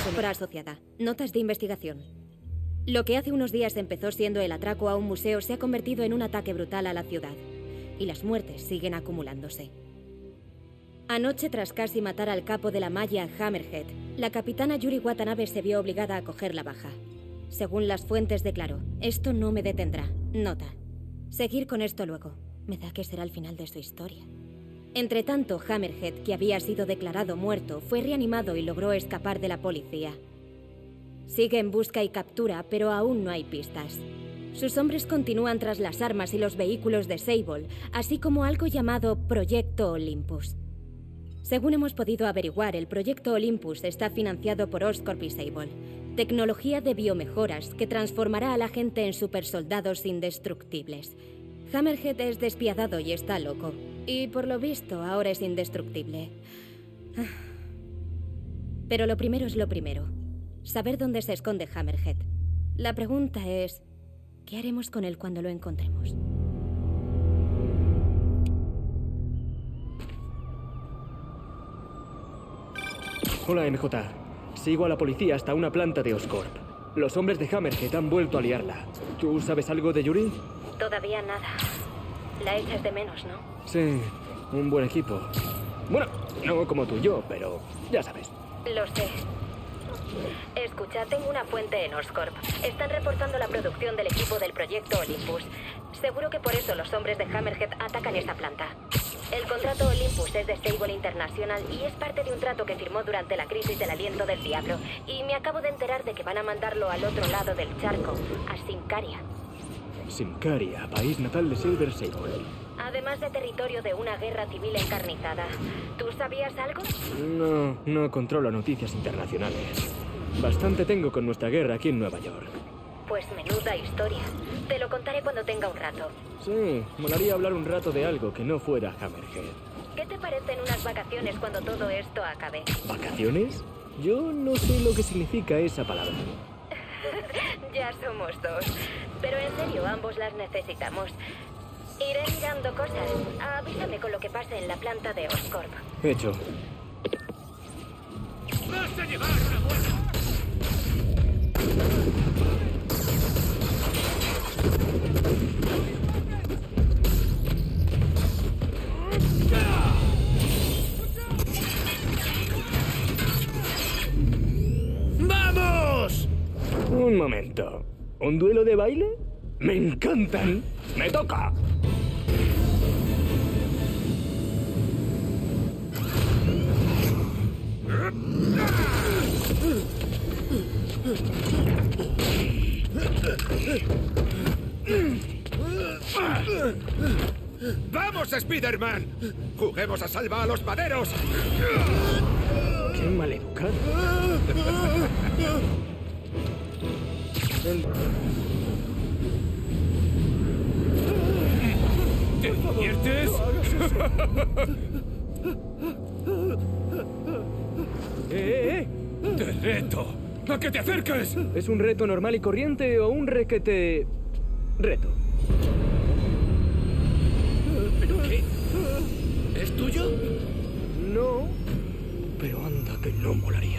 Hora asociada. Notas de investigación. Lo que hace unos días empezó siendo el atraco a un museo se ha convertido en un ataque brutal a la ciudad. Y las muertes siguen acumulándose. Anoche, tras casi matar al capo de la malla Hammerhead, la capitana Yuri Watanabe se vio obligada a coger la baja. Según las fuentes declaró, esto no me detendrá. Nota. Seguir con esto luego. Me da que será el final de su historia. Entretanto, Hammerhead, que había sido declarado muerto, fue reanimado y logró escapar de la policía. Sigue en busca y captura, pero aún no hay pistas. Sus hombres continúan tras las armas y los vehículos de Sable, así como algo llamado Proyecto Olympus. Según hemos podido averiguar, el Proyecto Olympus está financiado por Oscorp y Sable, tecnología de biomejoras que transformará a la gente en supersoldados indestructibles. Hammerhead es despiadado y está loco, y por lo visto ahora es indestructible. Pero lo primero es lo primero. Saber dónde se esconde Hammerhead. La pregunta es, ¿qué haremos con él cuando lo encontremos? Hola, MJ. Sigo a la policía hasta una planta de Oscorp. Los hombres de Hammerhead han vuelto a liarla. ¿Tú sabes algo de Yuri? Todavía nada. La echas de menos, ¿no? Sí, un buen equipo. Bueno, no como tú y yo, pero ya sabes. Lo sé. Escucha, tengo una fuente en Oscorp. Están reportando la producción del equipo del Proyecto Olympus. Seguro que por eso los hombres de Hammerhead atacan esta planta. El contrato Olympus es de Sable International y es parte de un trato que firmó durante la crisis del aliento del diablo. Y me acabo de enterar de que van a mandarlo al otro lado del charco, a Sincaria. Sincaria, país natal de Silver Sable. Además de territorio de una guerra civil encarnizada. ¿Tú sabías algo? No controlo noticias internacionales. Bastante tengo con nuestra guerra aquí en Nueva York. Pues menuda historia. Te lo contaré cuando tenga un rato. Sí, molaría hablar un rato de algo que no fuera Hammerhead. ¿Qué te parecen unas vacaciones cuando todo esto acabe? ¿Vacaciones? Yo no sé lo que significa esa palabra. Ya somos dos. Pero en serio, ambos las necesitamos. Iré mirando cosas. Avísame con lo que pase en la planta de Oscorp. Hecho. ¡Vas a llevar una buena! ¡Vamos! Un momento. ¿Un duelo de baile? ¡Me encantan! ¡Me toca! ¡Vamos, Spider-Man! ¡Juguemos a salva a los maderos! ¡Qué maleducado! ¿Te diviertes? ¡Eh! ¡Te reto! ¡A que te acerques! ¿Es un reto normal y corriente o un requete... reto? ¿Pero qué? ¿Es tuyo? No, pero anda que no molaría.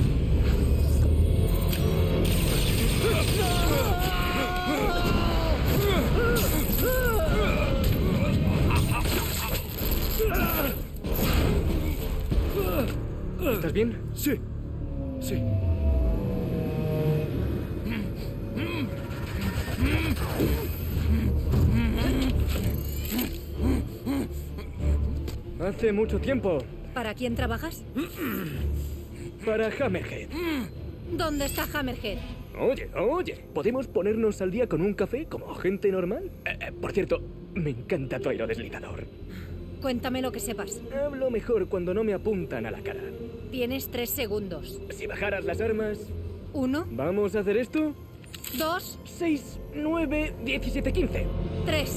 ¿Estás bien? Sí. Sí. Hace mucho tiempo. ¿Para quién trabajas? Para Hammerhead. ¿Dónde está Hammerhead? Oye, ¿podemos ponernos al día con un café como gente normal? Por cierto, me encanta tu aerodeslizador. Cuéntame lo que sepas. Hablo mejor cuando no me apuntan a la cara. Tienes 3 segundos. Si bajaras las armas... 1, ¿Vamos a hacer esto? 2, 6, 9, 17, 15. 3.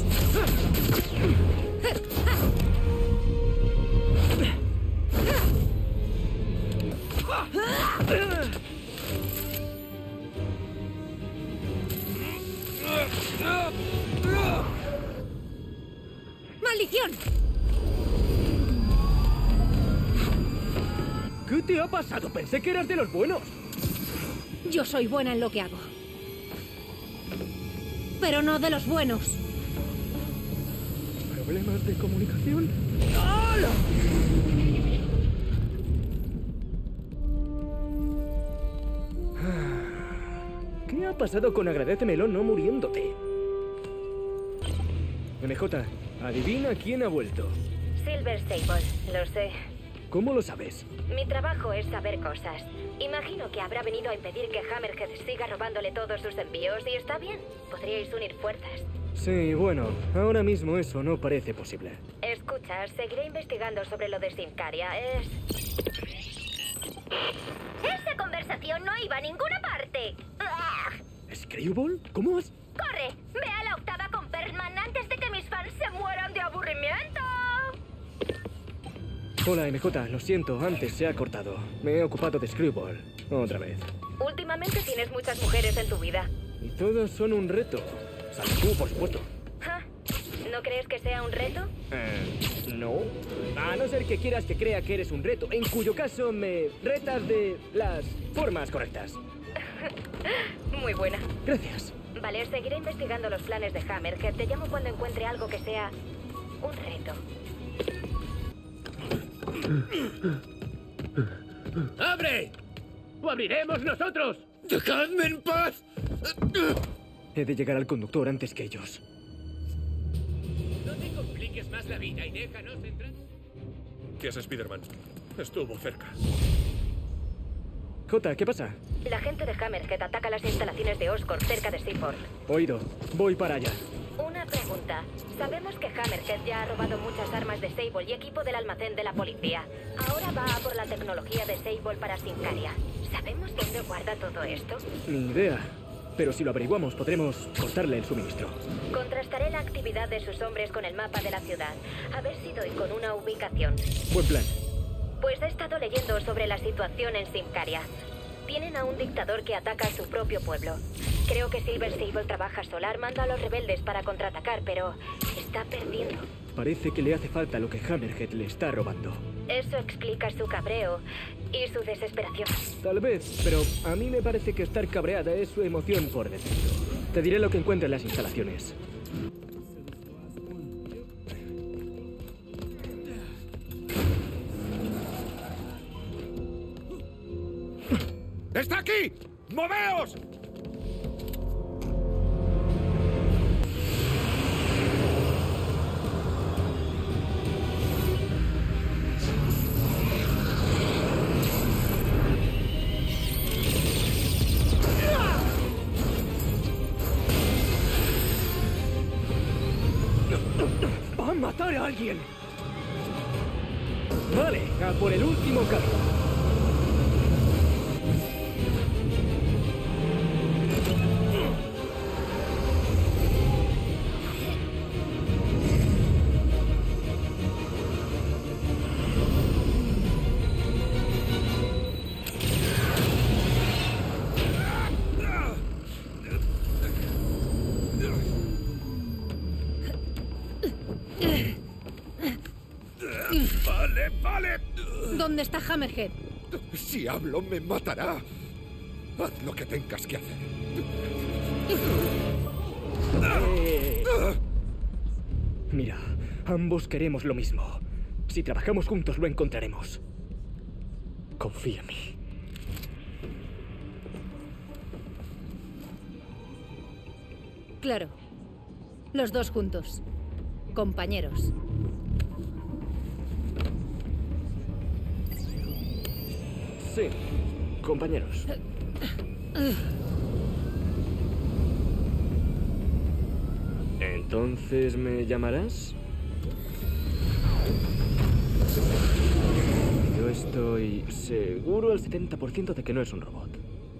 ¡Maldición! ¿Qué te ha pasado? Pensé que eras de los buenos. Yo soy buena en lo que hago. Pero no de los buenos. ¿Problemas de comunicación? ¡Hola! ¿Qué ha pasado con Agradécemelo no muriéndote? MJ, adivina quién ha vuelto. Silver Sable, lo sé. ¿Cómo lo sabes? Mi trabajo es saber cosas. Imagino que habrá venido a impedir que Hammerhead siga robándole todos sus envíos y está bien. Podríais unir fuerzas. Sí, bueno, ahora mismo eso no parece posible. Escucha, seguiré investigando sobre lo de Symkaria. Esa conversación no iba a ninguna parte. ¿Screwball? ¿Cómo has...? ¡Corre! ¡Ve a la octava con Perlman antes de que mis fans se mueran de aburrimiento! Hola, MJ, lo siento, antes se ha cortado. Me he ocupado de Screwball. Otra vez. Últimamente tienes muchas mujeres en tu vida. Y todos son un reto. Salvo tú, por supuesto. Ja. ¿No crees que sea un reto? No. A no ser que quieras que crea que eres un reto, en cuyo caso me retas de las formas correctas. Muy buena. Gracias. Vale, seguiré investigando los planes de Hammerhead. Te llamo cuando encuentre algo que sea un reto. ¡Abre! ¡O abriremos nosotros! ¡Dejadme en paz! He de llegar al conductor antes que ellos. No te compliques más la vida y déjanos entrar. ¿Qué es Spider-Man? Estuvo cerca. Jota, ¿qué pasa? La gente de Hammerhead ataca las instalaciones de Oscorp cerca de Seaport. Oído. Voy para allá. Una pregunta. Sabemos que Hammerhead ya ha robado muchas armas de Sable y equipo del almacén de la policía. Ahora va a por la tecnología de Sable para Symkaria. ¿Sabemos dónde guarda todo esto? Ni idea. Pero si lo averiguamos, podremos cortarle el suministro. Contrastaré la actividad de sus hombres con el mapa de la ciudad. A ver si doy con una ubicación. Buen plan. Pues he estado leyendo sobre la situación en Symkaria. Tienen a un dictador que ataca a su propio pueblo. Creo que Silver Sable trabaja sola armando a los rebeldes para contraatacar, pero está perdiendo. Parece que le hace falta lo que Hammerhead le está robando. Eso explica su cabreo y su desesperación. Tal vez, pero a mí me parece que estar cabreada es su emoción por defecto. Te diré lo que encuentre en las instalaciones. ¡Está aquí! ¡Moveos! ¡Va a matar a alguien! Vale, a por el último camino. ¡Vale! ¿Dónde está Hammerhead? Si hablo, me matará. Haz lo que tengas que hacer. Mira, ambos queremos lo mismo. Si trabajamos juntos, lo encontraremos. Confía en mí. Claro. Los dos juntos. Compañeros. Sí, compañeros. ¿Entonces me llamarás? Yo estoy seguro al 70% de que no es un robot.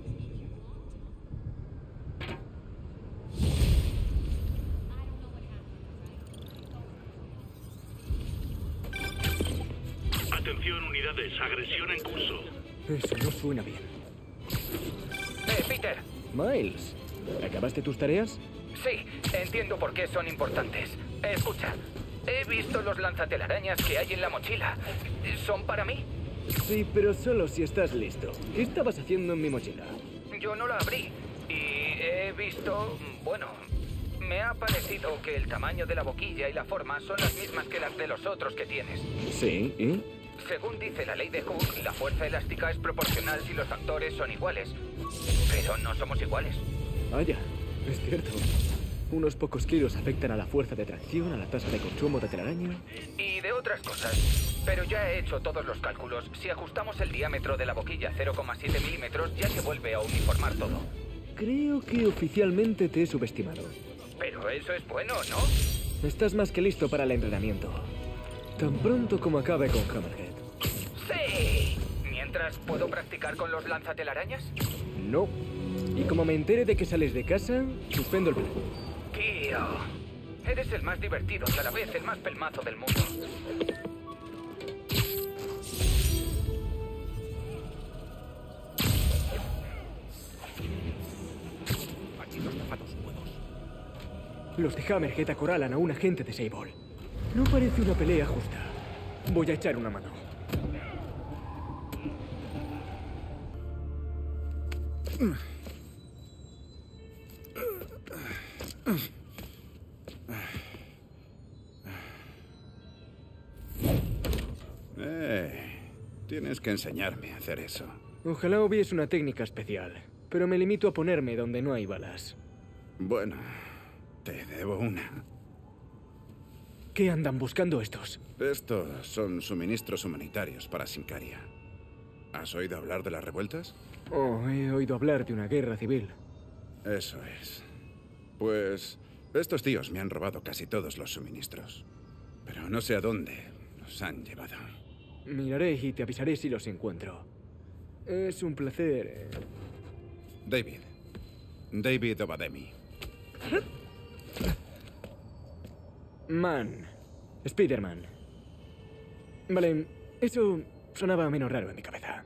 Atención, unidades. Agresión en curso. Eso no suena bien. Peter. Miles, ¿acabaste tus tareas? Sí, entiendo por qué son importantes. Escucha, he visto los lanzatelarañas que hay en la mochila. ¿Son para mí? Sí, pero solo si estás listo. ¿Qué estabas haciendo en mi mochila? Yo no la abrí. Y he visto... Bueno, me ha parecido que el tamaño de la boquilla y la forma son las mismas que las de los otros que tienes. Sí, ¿y? Según dice la ley de Hooke, la fuerza elástica es proporcional si los factores son iguales. Pero no somos iguales. Vaya, es cierto. Unos pocos kilos afectan a la fuerza de tracción, a la tasa de consumo de telaraña. Y de otras cosas. Pero ya he hecho todos los cálculos. Si ajustamos el diámetro de la boquilla 0,7 milímetros, ya se vuelve a uniformar todo. Creo que oficialmente te he subestimado. Pero eso es bueno, ¿no? Estás más que listo para el entrenamiento. Tan pronto como acabe con Hammerhead. ¡Sí! Mientras, ¿puedo practicar con los lanzatelarañas? No. Y como me entere de que sales de casa, suspendo el plan. Tío, eres el más divertido y a la vez el más pelmazo del mundo. Aquí los zapatos nuevos. Los de Hammerhead acorralan a un agente de Sable. No parece una pelea justa. Voy a echar una mano. Tienes que enseñarme a hacer eso. Ojalá hubiese una técnica especial, pero me limito a ponerme donde no hay balas. Bueno, te debo una. ¿Qué andan buscando estos? Estos son suministros humanitarios para Sincaria. ¿Has oído hablar de las revueltas? Oh, he oído hablar de una guerra civil. Eso es. Pues estos tíos me han robado casi todos los suministros. Pero no sé a dónde los han llevado. Miraré y te avisaré si los encuentro. Es un placer. David Obademi. Man. Spider-Man. Vale, eso sonaba menos raro en mi cabeza.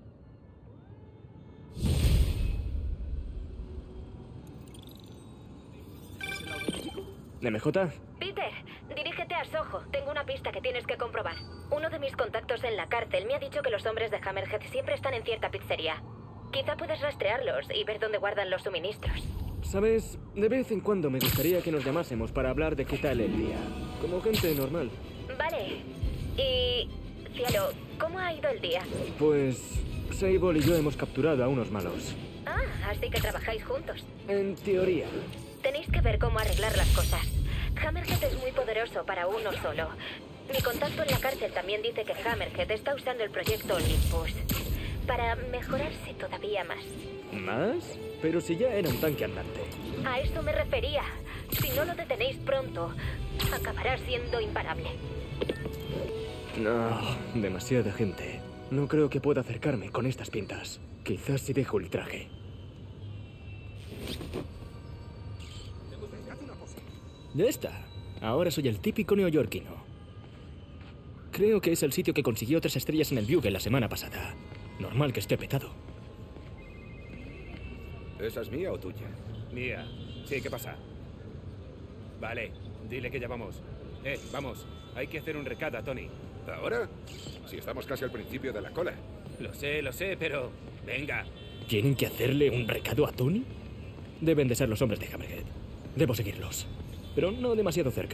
¿MJ? Peter, dirígete a Soho. Tengo una pista que tienes que comprobar. Uno de mis contactos en la cárcel me ha dicho que los hombres de Hammerhead siempre están en cierta pizzería. Quizá puedes rastrearlos y ver dónde guardan los suministros. Sabes, de vez en cuando me gustaría que nos llamásemos para hablar de qué tal el día. Como gente normal. Vale. Y... cielo, ¿cómo ha ido el día? Pues... Sable y yo hemos capturado a unos malos. Ah, así que trabajáis juntos. En teoría. Tenéis que ver cómo arreglar las cosas. Hammerhead es muy poderoso para uno solo. Mi contacto en la cárcel también dice que Hammerhead está usando el proyecto Olympus para mejorarse todavía más. ¿Más? Pero si ya era un tanque andante. A eso me refería. Si no lo detenéis pronto, acabará siendo imparable. No, demasiada gente. No creo que pueda acercarme con estas pintas. Quizás si dejo el traje. Ya está. Ahora soy el típico neoyorquino. Creo que es el sitio que consiguió 3 estrellas en el Bugle la semana pasada. Normal que esté petado. ¿Esa es mía o tuya? Mía. Sí, ¿qué pasa? Vale, dile que ya vamos. Vamos. Hay que hacer un recado a Tony. ¿Ahora? Si estamos casi al principio de la cola. Lo sé, pero... Venga. ¿Tienen que hacerle un recado a Tony? Deben de ser los hombres de Hammerhead. Debo seguirlos. Pero no demasiado cerca.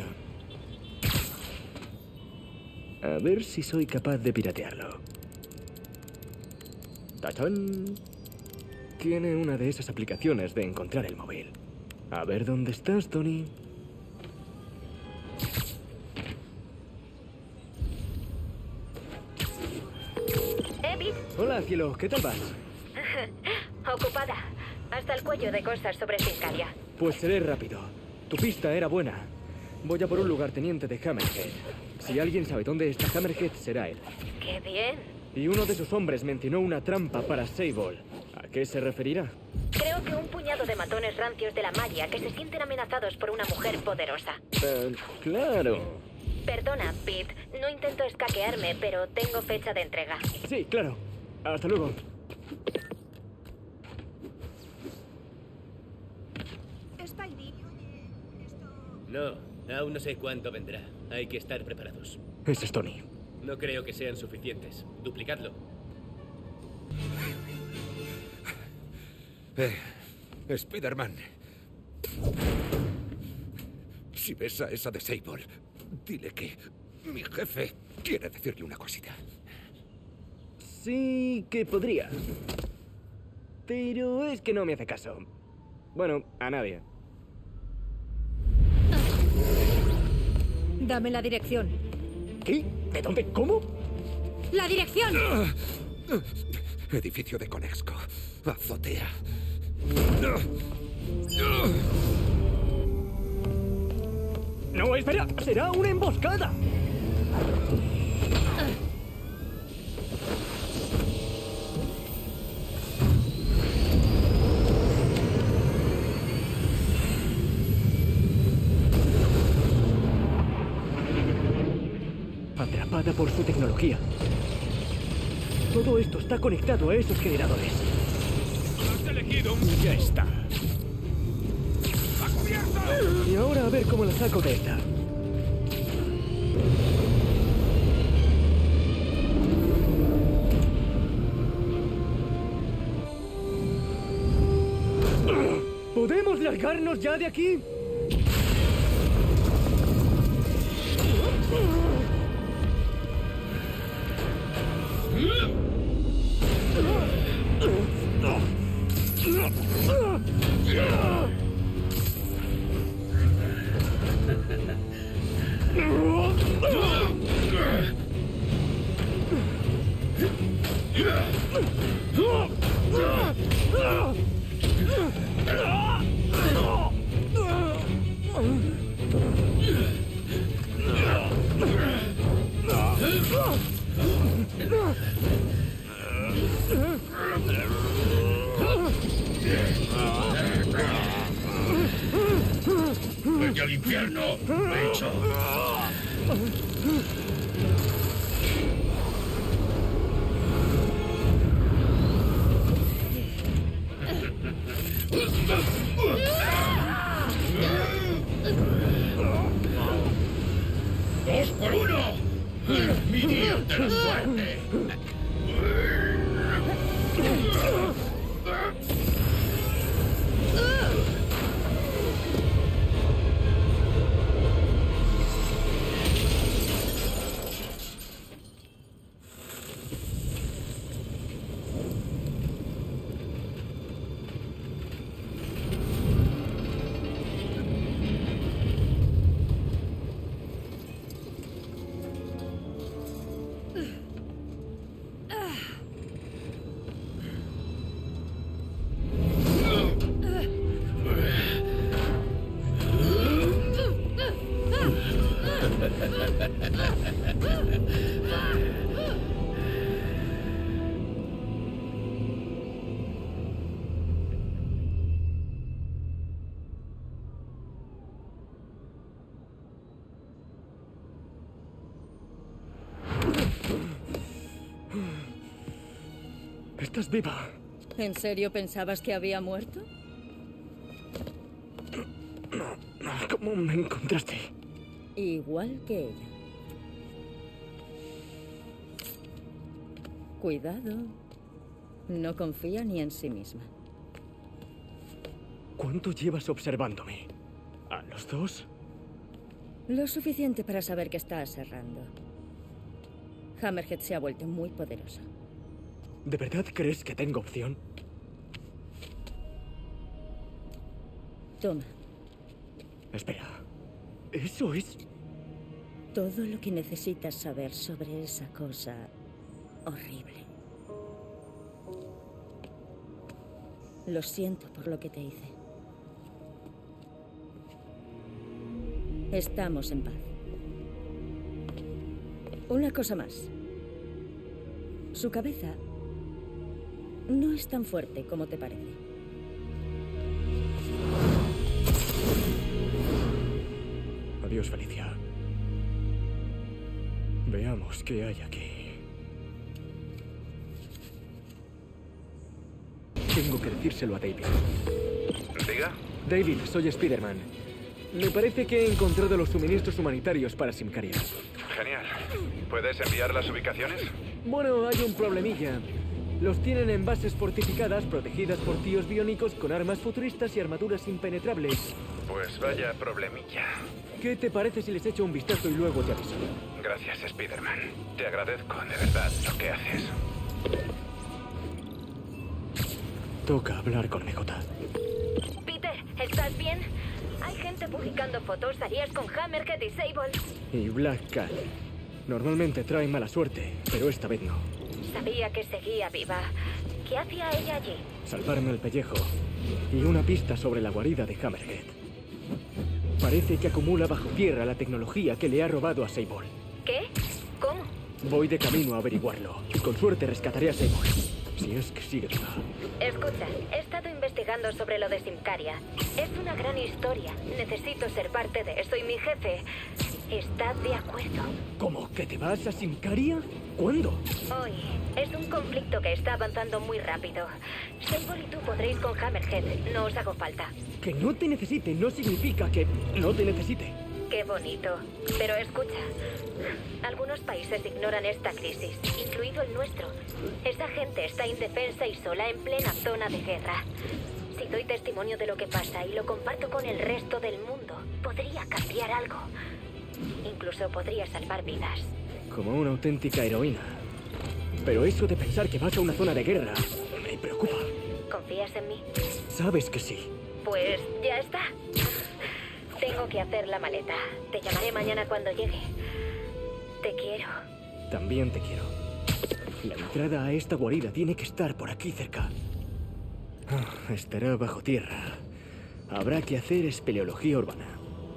A ver si soy capaz de piratearlo. ¡Tachán! Tiene una de esas aplicaciones de encontrar el móvil. A ver dónde estás, Tony. Pete. Hola, cielo. ¿Qué tal vas? Ocupada. Hasta el cuello de cosas sobre Sincaria. Pues seré rápido. Tu pista era buena. Voy a por un lugarteniente de Hammerhead. Si alguien sabe dónde está Hammerhead, será él. ¡Qué bien! Y uno de sus hombres mencionó una trampa para Sable. ¿A qué se referirá? Creo que un puñado de matones rancios de la malla que se sienten amenazados por una mujer poderosa. Claro. Perdona, Pete. No intento escaquearme, pero tengo fecha de entrega. Sí, claro. Hasta luego. Spidey, No, aún no sé cuánto vendrá. Hay que estar preparados. Ese es Tony. No creo que sean suficientes. Duplicadlo. Spider-Man. Si ves a esa de Sable, dile que mi jefe quiere decirle una cosita. Sí que podría. Pero es que no me hace caso. Bueno, a nadie. Dame la dirección. ¿Qué? ¿De dónde? ¿Cómo? ¡La dirección! Edificio de Conexco. Azotea. No, espera. Será una emboscada. Atrapada por su tecnología. Todo esto está conectado a esos generadores. ¡Has elegido! Ya está. ¡A cubierto! Y ahora a ver cómo la saco de esta. ¿Podemos largarnos ya de aquí? ¡Vete al infierno, bicho! ¡2 por 1! ¡Mi Dios de la suerte! ¿Estás viva? ¿En serio pensabas que había muerto? ¿Cómo me encontraste? Igual que ella. Cuidado. No confía ni en sí misma. ¿Cuánto llevas observándome? ¿A los dos? Lo suficiente para saber que estás errando. Hammerhead se ha vuelto muy poderoso. ¿De verdad crees que tengo opción? Toma. Espera. ¿Eso es...? Todo lo que necesitas saber sobre esa cosa horrible. Lo siento por lo que te hice. Estamos en paz. Una cosa más. Su cabeza no es tan fuerte como te parece. Adiós, Felicia. Veamos qué hay aquí. Tengo que decírselo a David. ¿Diga? David, soy Spider-Man. Me parece que he encontrado los suministros humanitarios para Symkaria. Genial. ¿Puedes enviar las ubicaciones? Bueno, hay un problemilla. Los tienen en bases fortificadas, protegidas por tíos biónicos con armas futuristas y armaduras impenetrables. Pues vaya problemilla. ¿Qué te parece si les echo un vistazo y luego te aviso? Gracias, Spider-Man. Te agradezco de verdad lo que haces. Toca hablar con MJ. Peter, ¿estás bien? Hay gente publicando fotos, harías con Hammerhead y Sable. Y Black Cat. Normalmente trae mala suerte, pero esta vez no. Sabía que seguía viva. ¿Qué hacía ella allí? Salvarme el pellejo. Y una pista sobre la guarida de Hammerhead. Parece que acumula bajo tierra la tecnología que le ha robado a Sable. ¿Qué? ¿Cómo? Voy de camino a averiguarlo. Y con suerte rescataré a Sable. Si es que sigue viva. Escucha, he estado investigando sobre lo de Symkaria. Es una gran historia. Necesito ser parte de eso y mi jefe está de acuerdo. ¿Cómo? ¿Que te vas a Symkaria? ¿Cuándo? Hoy. Es un conflicto que está avanzando muy rápido. Sable y tú podréis con Hammerhead. No os hago falta. Que no te necesite no significa que no te necesite. Qué bonito. Pero escucha, algunos países ignoran esta crisis, incluido el nuestro. Esa gente está indefensa y sola en plena zona de guerra. Si doy testimonio de lo que pasa y lo comparto con el resto del mundo, podría cambiar algo. Incluso podría salvar vidas. Como una auténtica heroína. Pero eso de pensar que vas a una zona de guerra me preocupa. ¿Confías en mí? Sabes que sí. Pues ya está. Tengo que hacer la maleta. Te llamaré mañana cuando llegue. Te quiero. También te quiero. La entrada a esta guarida tiene que estar por aquí cerca. Estará bajo tierra. Habrá que hacer espeleología urbana.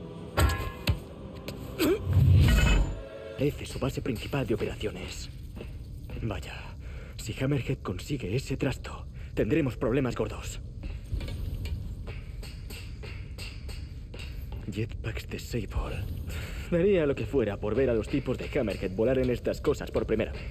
Esa es su base principal de operaciones. Vaya, si Hammerhead consigue ese trasto, tendremos problemas gordos. Jetpacks de Sable. Daría lo que fuera por ver a los tipos de Hammerhead volar en estas cosas por primera vez.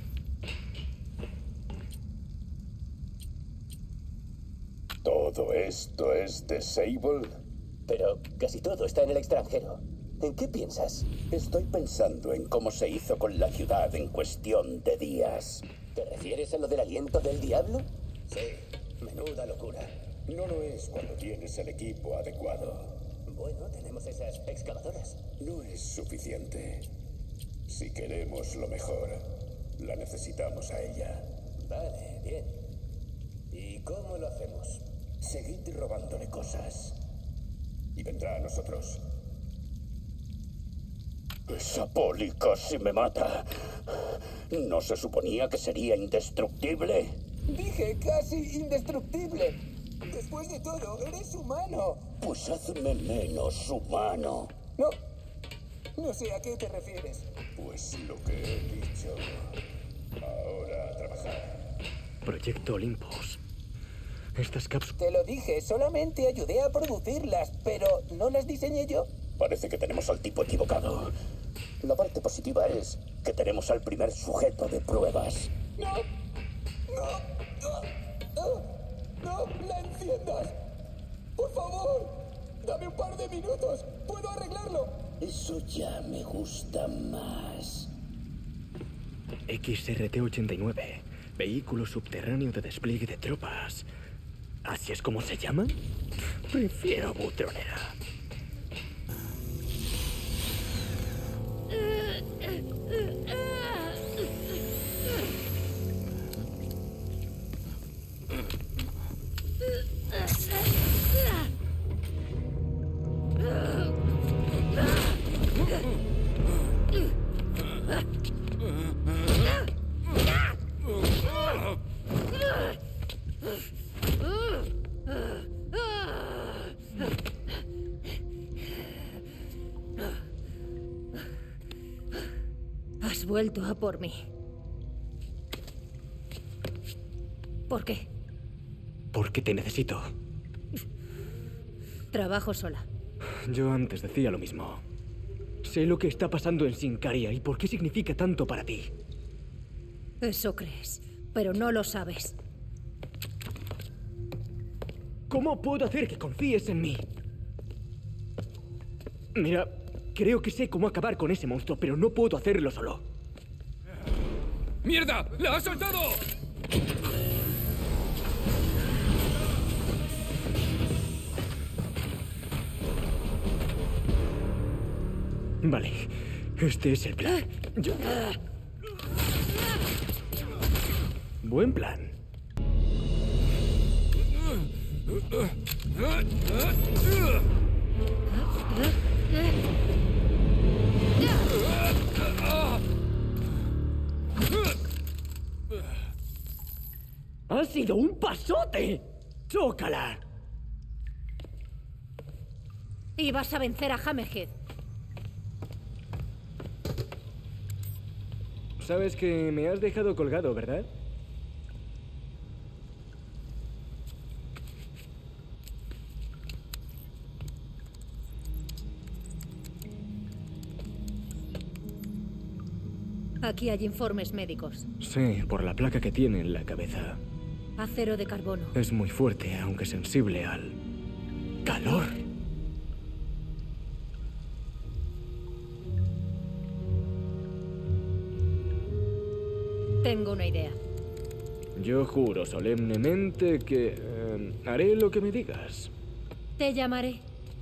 ¿Todo esto es de Sable? Pero casi todo está en el extranjero. ¿En qué piensas? Estoy pensando en cómo se hizo con la ciudad en cuestión de días. ¿Te refieres a lo del aliento del diablo? Sí, menuda locura. No lo es cuando tienes el equipo adecuado. Bueno, tenemos esas excavadoras. No es suficiente. Si queremos lo mejor, la necesitamos a ella. Vale, bien. ¿Y cómo lo hacemos? Seguid robándole cosas. Y vendrá a nosotros. Esa poli casi me mata. ¿No se suponía que sería indestructible? Dije casi indestructible. Después de todo, eres humano. Pues hazme menos humano. No sé a qué te refieres. Pues lo que he dicho. Ahora a trabajar. Proyecto Olympus. Estas cápsulas... Te lo dije, solamente ayudé a producirlas, pero ¿no las diseñé yo? Parece que tenemos al tipo equivocado. La parte positiva es que tenemos al primer sujeto de pruebas. ¡No! ¡No la enciendas! ¡Por favor! ¡Dame un par de minutos! ¡Puedo arreglarlo! Eso ya me gusta más. XRT-89. Vehículo subterráneo de despliegue de tropas. ¿Así es como se llama? Prefiero butronera. Has vuelto a por mí. ¿Por qué? Porque te necesito. Trabajo sola. Yo antes decía lo mismo. Sé lo que está pasando en Symkaria y por qué significa tanto para ti. Eso crees, pero no lo sabes. ¿Cómo puedo hacer que confíes en mí? Mira, creo que sé cómo acabar con ese monstruo, pero no puedo hacerlo solo. ¡Mierda! ¡La has soltado! Vale, este es el plan. Buen plan. ¡Ha sido un pasote! ¡Chócala! Y vas a vencer a Hammerhead. Sabes que me has dejado colgado, ¿verdad? Aquí hay informes médicos. Sí, por la placa que tiene en la cabeza. Acero de carbono. Es muy fuerte, aunque sensible al calor. Tengo una idea. Yo juro solemnemente que haré lo que me digas. Te llamaré.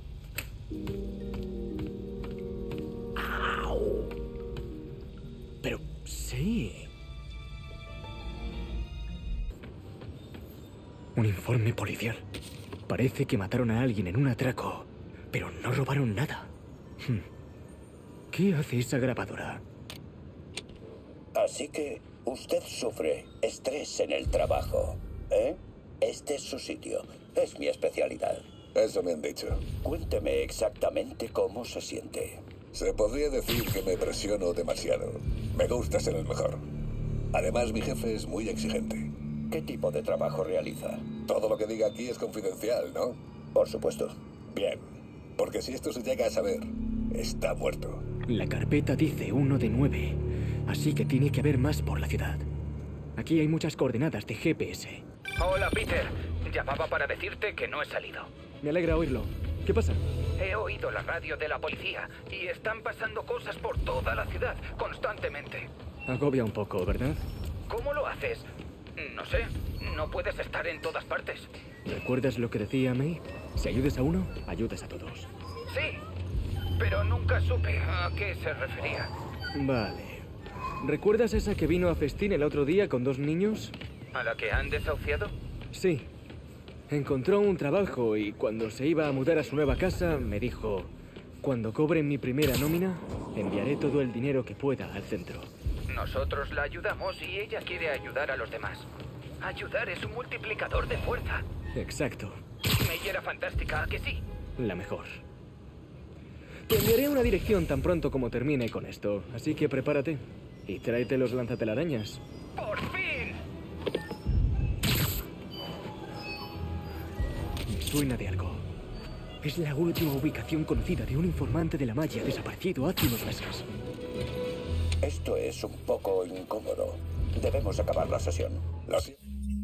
¡Au! Pero sí. Un informe policial. Parece que mataron a alguien en un atraco, pero no robaron nada. ¿Qué hace esa grabadora? Así que usted sufre estrés en el trabajo, ¿eh? Este es su sitio. Es mi especialidad. Eso me han dicho. Cuénteme exactamente cómo se siente. Se podría decir que me presiono demasiado. Me gusta ser el mejor. Además, mi jefe es muy exigente. ¿Qué tipo de trabajo realiza? Todo lo que diga aquí es confidencial, ¿no? Por supuesto. Bien. Porque si esto se llega a saber, está muerto. La carpeta dice 1 de 9, así que tiene que haber más por la ciudad. Aquí hay muchas coordenadas de GPS. Hola, Peter. Llamaba para decirte que no he salido. Me alegra oírlo. ¿Qué pasa? He oído la radio de la policía y están pasando cosas por toda la ciudad, constantemente. Agobia un poco, ¿verdad? ¿Cómo lo haces? No sé. No puedes estar en todas partes. ¿Recuerdas lo que decía May? Si ayudes a uno, ayudas a todos. Sí, pero nunca supe a qué se refería. Vale. ¿Recuerdas esa que vino a festín el otro día con 2 niños? ¿A la que han desahuciado? Sí. Encontró un trabajo y cuando se iba a mudar a su nueva casa, me dijo: cuando cobre mi primera nómina, enviaré todo el dinero que pueda al centro. Nosotros la ayudamos y ella quiere ayudar a los demás. Ayudar es un multiplicador de fuerza. Exacto. May era fantástica, ¿a que sí? La mejor. Te enviaré una dirección tan pronto como termine con esto, así que prepárate. Y tráete los lanzatelarañas. ¡Por fin! Me suena de algo. Es la última ubicación conocida de un informante de la malla desaparecido hace unos meses. Esto es un poco incómodo. Debemos acabar la sesión. Lo siento,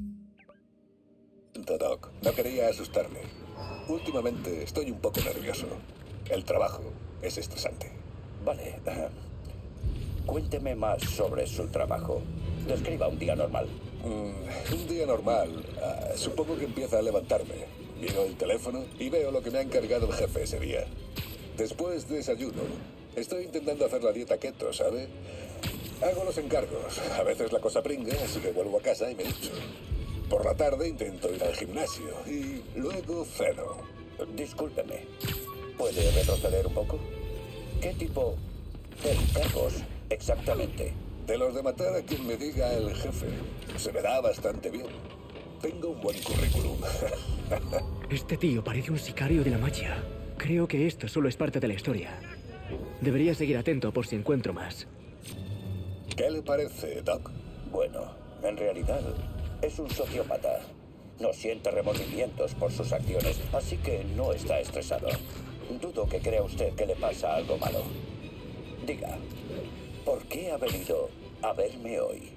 Doc. No quería asustarle. Últimamente estoy un poco nervioso. El trabajo es estresante. Vale. Cuénteme más sobre su trabajo. Describa un día normal. Un día normal. Supongo que empieza a levantarme. Miro el teléfono y veo lo que me ha encargado el jefe ese día. Después desayuno. Estoy intentando hacer la dieta keto, ¿sabe? Hago los encargos. A veces la cosa pringa, así que vuelvo a casa y me ducho. Por la tarde intento ir al gimnasio y luego ceno. Discúlpeme. ¿Puede retroceder un poco? ¿Qué tipo de encargos exactamente? De los de matar a quien me diga el jefe. Se me da bastante bien. Tengo un buen currículum. Este tío parece un sicario de la mafia. Creo que esto solo es parte de la historia. Debería seguir atento por si encuentro más. ¿Qué le parece, Doc? Bueno, en realidad es un sociópata. No siente remordimientos por sus acciones, así que no está estresado. Dudo que crea usted que le pasa algo malo. Diga, ¿por qué ha venido a verme hoy?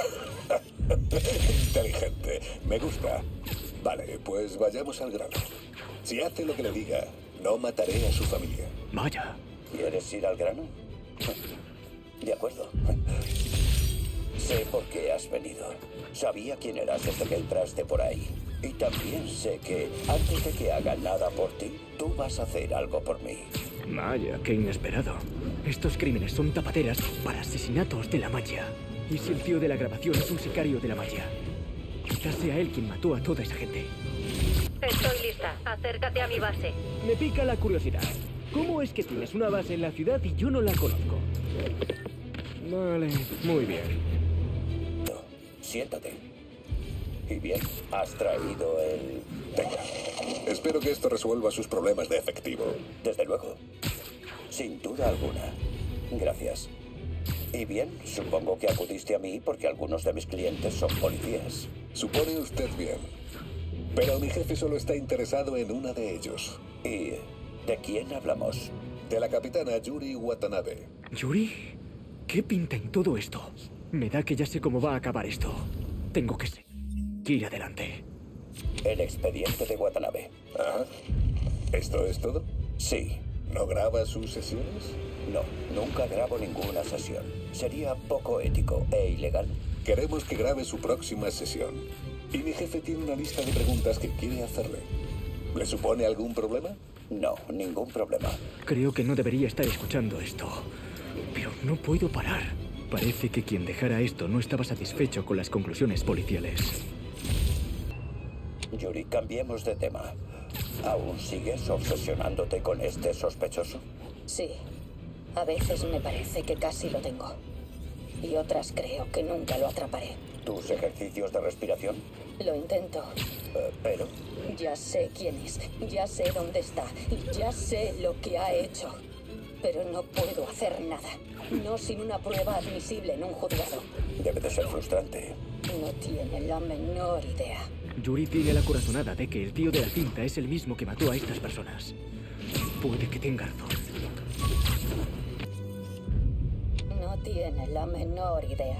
Inteligente. Me gusta. Vale, pues vayamos al grano. Si hace lo que le diga, no mataré a su familia. Vaya. ¿Quieres ir al grano? De acuerdo. Sé por qué has venido. Sabía quién eras desde que entraste por ahí. Y también sé que antes de que haga nada por ti, tú vas a hacer algo por mí. Vaya, qué inesperado. Estos crímenes son tapaderas para asesinatos de la Maggia. ¿Y si el tío de la grabación es un sicario de la Maggia? Quizás sea él quien mató a toda esa gente. Estoy lista. Acércate a mi base. Me pica la curiosidad. ¿Cómo es que tienes una base en la ciudad y yo no la conozco? Vale, muy bien. No, siéntate. Y bien, has traído el... Venga. Espero que esto resuelva sus problemas de efectivo. Desde luego. Sin duda alguna. Gracias. Y bien, supongo que acudiste a mí porque algunos de mis clientes son policías. Supone usted bien. Pero mi jefe solo está interesado en una de ellos. ¿Y de quién hablamos? De la capitana Yuri Watanabe. ¿Yuri? ¿Qué pinta en todo esto? Me da que ya sé cómo va a acabar esto. Tengo que seguir adelante. El expediente de Watanabe. Ajá. ¿Esto es todo? Sí. ¿No graba sus sesiones? No, nunca grabo ninguna sesión. Sería poco ético e ilegal. Queremos que grabe su próxima sesión. Y mi jefe tiene una lista de preguntas que quiere hacerle. ¿Le supone algún problema? No, ningún problema. Creo que no debería estar escuchando esto. Pero no puedo parar. Parece que quien dejara esto no estaba satisfecho con las conclusiones policiales. Yuri, cambiemos de tema. ¿Aún sigues obsesionándote con este sospechoso? Sí. A veces me parece que casi lo tengo. Y otras creo que nunca lo atraparé. ¿Tus ejercicios de respiración? Lo intento. Pero... Ya sé quién es, ya sé dónde está y ya sé lo que ha hecho. Pero no puedo hacer nada. No sin una prueba admisible en un juzgado. Debe de ser frustrante. No tiene la menor idea. Yuri tiene la corazonada de que el tío de la cinta es el mismo que mató a estas personas. Puede que tenga razón. No tiene la menor idea.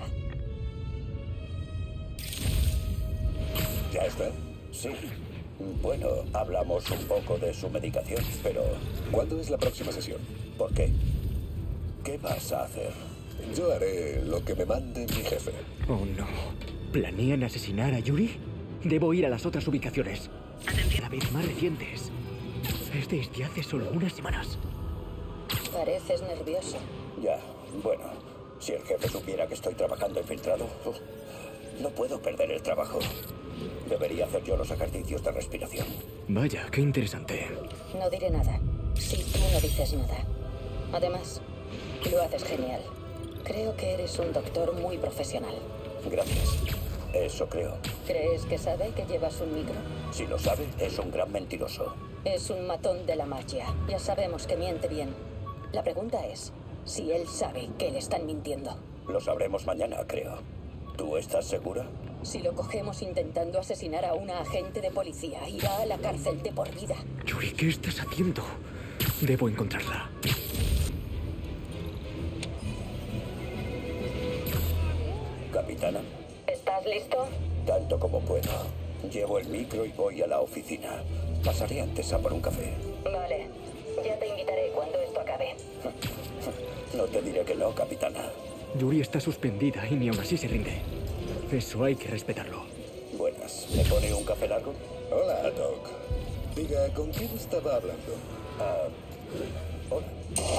¿Ya está? Sí. Bueno, hablamos un poco de su medicación, pero... ¿Cuándo es la próxima sesión? ¿Por qué? ¿Qué vas a hacer? Yo haré lo que me mande mi jefe. Oh, no. ¿Planean asesinar a Yuri? Debo ir a las otras ubicaciones. Cada vez más recientes. Es desde hace solo unas semanas. Pareces nervioso. Ya, bueno. Si el jefe supiera que estoy trabajando infiltrado, no puedo perder el trabajo. Debería hacer yo los ejercicios de respiración. Vaya, qué interesante. No diré nada. Si tú no dices nada. Además, lo haces genial. Creo que eres un doctor muy profesional. Gracias. Eso creo. ¿Crees que sabe que llevas un micro? Si lo sabe, es un gran mentiroso. Es un matón de la Maggia. Ya sabemos que miente bien. La pregunta es si él sabe que le están mintiendo. Lo sabremos mañana, creo. ¿Tú estás segura? Si lo cogemos intentando asesinar a una agente de policía, irá a la cárcel de por vida. Yuri, ¿qué estás haciendo? Debo encontrarla. Capitana. ¿Estás listo? Tanto como puedo. Llevo el micro y voy a la oficina. Pasaré antes a por un café. Vale. Ya te invitaré cuando esto acabe. No te diré que no, capitana. Yuri está suspendida y ni aún así se rinde. Eso hay que respetarlo. Buenas. ¿Me pone un café largo? Hola, Doc. Diga, ¿con quién estaba hablando? Hola.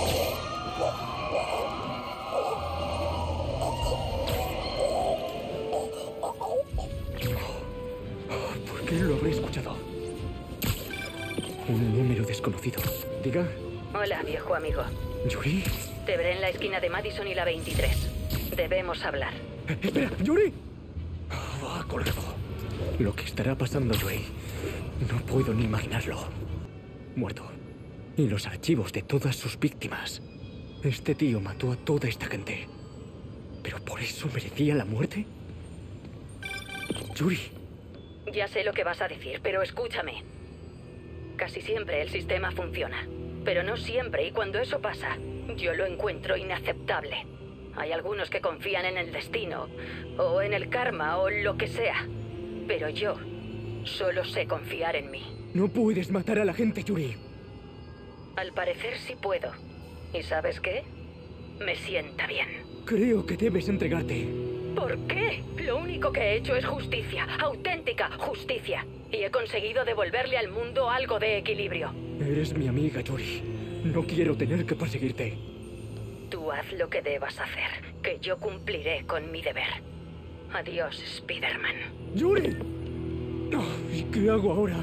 ¿Por qué lo habré escuchado? Un número desconocido. Diga. Hola, viejo amigo. ¿Yuri? Te veré en la esquina de Madison y la 23. Debemos hablar. ¡Espera! ¡Yuri! Ha colgado. Lo que estará pasando, Yuri. No puedo ni imaginarlo. Muerto. Y los archivos de todas sus víctimas. Este tío mató a toda esta gente. ¿Pero por eso merecía la muerte? Yuri. Ya sé lo que vas a decir, pero escúchame. Casi siempre el sistema funciona. Pero no siempre, y cuando eso pasa, yo lo encuentro inaceptable. Hay algunos que confían en el destino, o en el karma, o lo que sea. Pero yo solo sé confiar en mí. No puedes matar a la gente, Yuri. Al parecer sí puedo. ¿Y sabes qué? Me sienta bien. Creo que debes entregarte. ¿Por qué? Lo único que he hecho es justicia, auténtica justicia. Y he conseguido devolverle al mundo algo de equilibrio. Eres mi amiga, Yuri. No quiero tener que perseguirte. Tú haz lo que debas hacer, que yo cumpliré con mi deber. Adiós, Spider-Man. ¡Yuri! ¿Y qué hago ahora?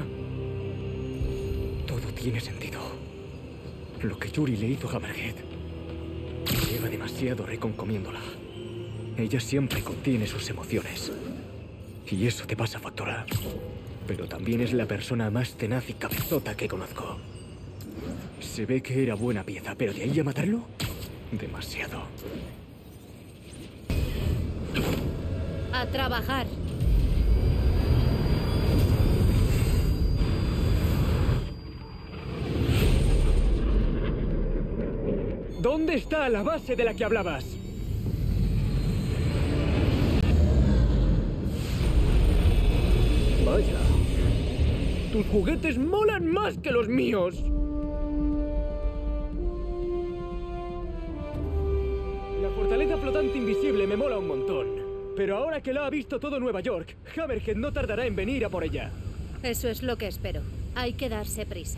Todo tiene sentido. Lo que Yuri le hizo a Hammerhead. Lleva demasiado reconcomiéndola. Ella siempre contiene sus emociones. Y eso te pasa factura. Pero también es la persona más tenaz y cabezota que conozco. Se ve que era buena pieza, pero de ahí a matarlo, demasiado. A trabajar. ¿Dónde está la base de la que hablabas? Vaya. Tus juguetes molan más que los míos. La fortaleza flotante invisible me mola un montón. Pero ahora que la ha visto todo Nueva York, Hammerhead no tardará en venir a por ella. Eso es lo que espero. Hay que darse prisa.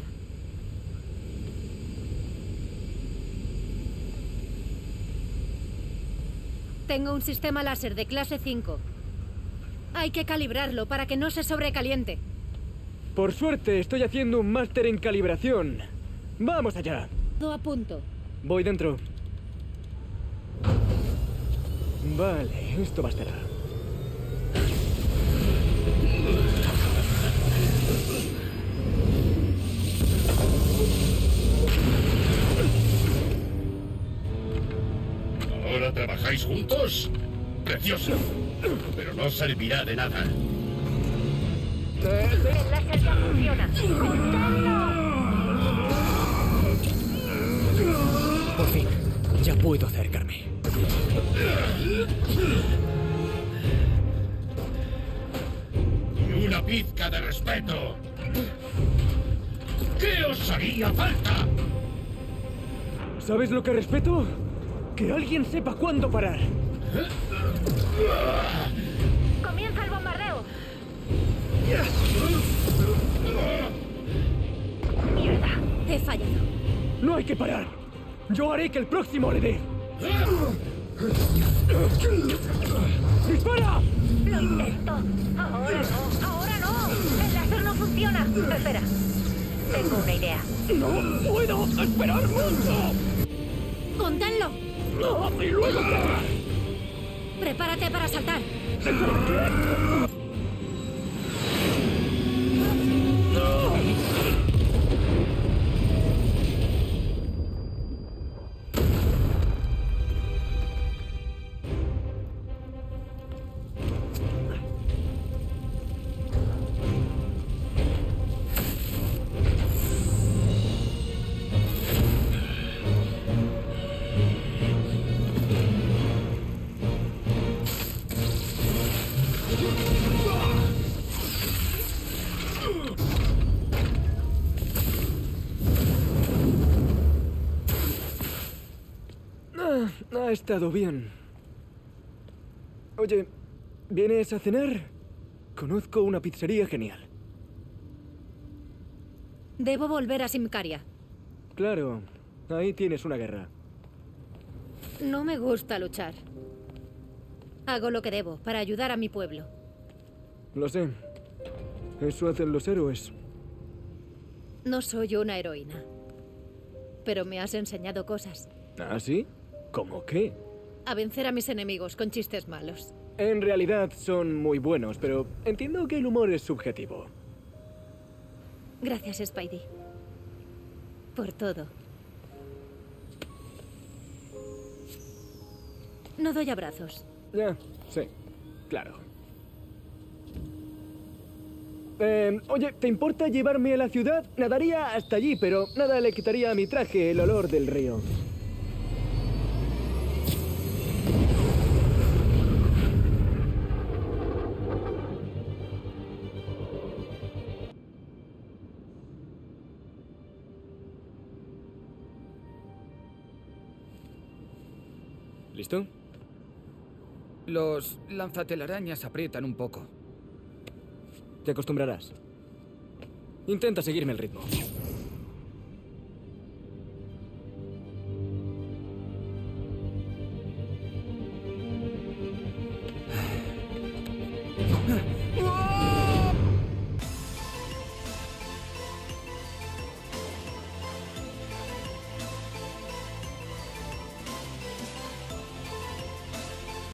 Tengo un sistema láser de clase 5. Hay que calibrarlo para que no se sobrecaliente. Por suerte, estoy haciendo un máster en calibración. ¡Vamos allá! Todo a punto. Voy dentro. Vale, esto bastará. ¿Ahora trabajáis juntos? ¡Precioso! Pero no servirá de nada. El láser ya funciona. Por fin, ya puedo acercarme. ¡Ni una pizca de respeto! ¿Qué os haría falta? ¿Sabes lo que respeto? Que alguien sepa cuándo parar. ¡Comienza el bombardeo! ¡Mierda! He fallado. No hay que parar. Yo haré que el próximo le dé. ¡Dispara! ¡Lo intento! ¡Ahora no! ¡Ahora no! ¡El láser no funciona! Espera. Tengo una idea. ¡No puedo esperar mucho! ¡Conténlo! ¡No! ¡Y luego qué! ¡Prepárate para saltar! Ha estado bien. Oye, ¿vienes a cenar? Conozco una pizzería genial. Debo volver a Symkaria. Claro, ahí tienes una guerra. No me gusta luchar. Hago lo que debo para ayudar a mi pueblo. Lo sé. Eso hacen los héroes. No soy una heroína. Pero me has enseñado cosas. ¿Ah, sí? ¿Cómo qué? A vencer a mis enemigos con chistes malos. En realidad son muy buenos, pero entiendo que el humor es subjetivo. Gracias, Spidey. Por todo. No doy abrazos. Ya, sí, claro. Oye, ¿te importa llevarme a la ciudad? Nadaría hasta allí, pero nada le quitaría a mi traje el olor del río. ¿Listo? Los lanzatelarañas aprietan un poco. Te acostumbrarás. Intenta seguirme el ritmo.